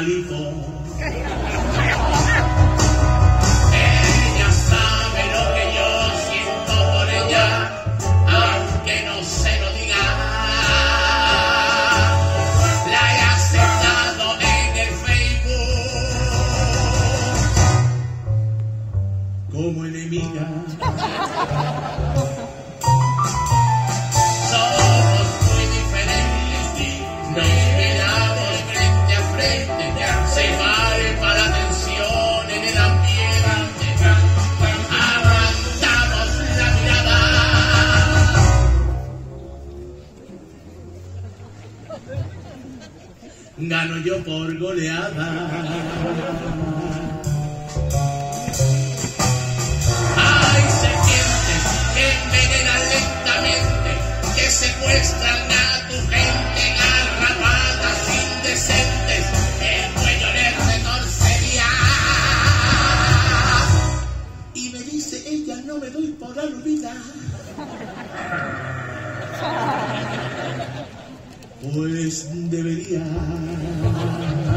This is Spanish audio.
grifo. Ella sabe lo que yo siento por ella, aunque no se lo diga. La he aceptado en el Facebook como enemiga. Somos muy diferentes, nos miramos frente a frente, se vale para tensión en el ambiente, aguantamos la mirada. Gano yo por goleada. Hay serpientes que envenenan lentamente, que secuestran a tu gente, garrapatas indecentes, el cuello les retorcería. Y me dice ella, no me doy por aludida. Pues debería.